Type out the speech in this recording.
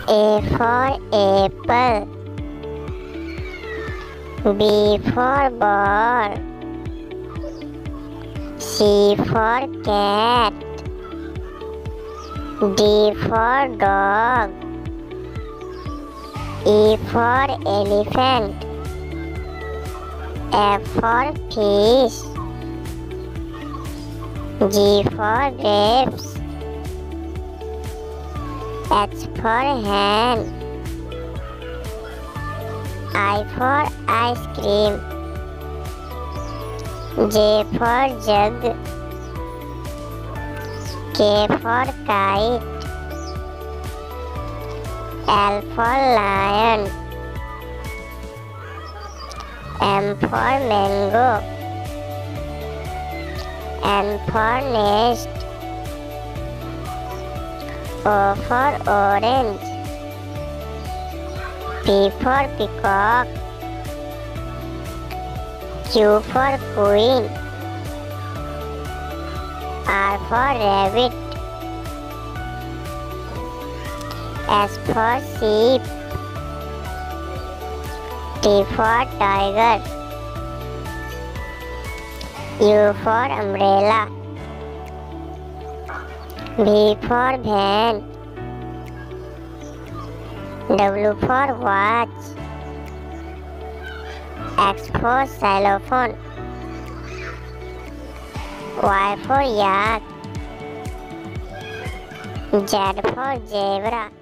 A for apple. B for ball. C for cat. D for dog. E for elephant. F for fish. G for grapes. H for hen. I for ice cream. J for jug. K for kite. L for lion. M for mango. N for nest. O for orange. P for peacock. Q for queen. R for rabbit. S for sheep. T for tiger. U for umbrella. V for van. W for watch. X for xylophone. Y for yak. Z for zebra.